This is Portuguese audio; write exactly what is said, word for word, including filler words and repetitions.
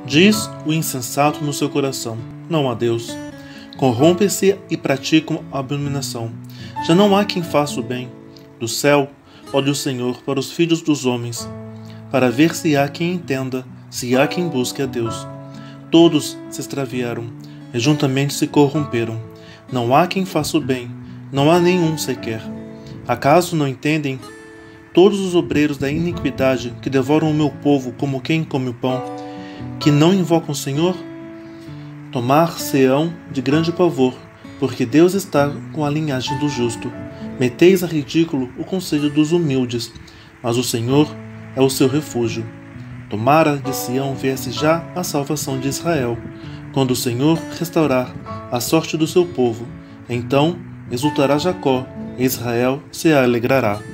Diz o insensato no seu coração: não há Deus. Corrompem-se e praticam a abominação. Já não há quem faça o bem. Do céu olha o Senhor para os filhos dos homens, para ver se há quem entenda, se há quem busque a Deus. Todos se extraviaram e juntamente se corromperam. Não há quem faça o bem, não há nenhum sequer. Acaso não entendem todos os obreiros da iniquidade que devoram o meu povo como quem come o pão, que não invocam o Senhor? Tomar-se-ão de grande pavor, porque Deus está com a linhagem do justo. Meteis a ridículo o conselho dos humildes, mas o Senhor é o seu refúgio. Tomara de Sião viesse já a salvação de Israel, quando o Senhor restaurar a sorte do seu povo. Então exultará Jacó, e Israel se alegrará.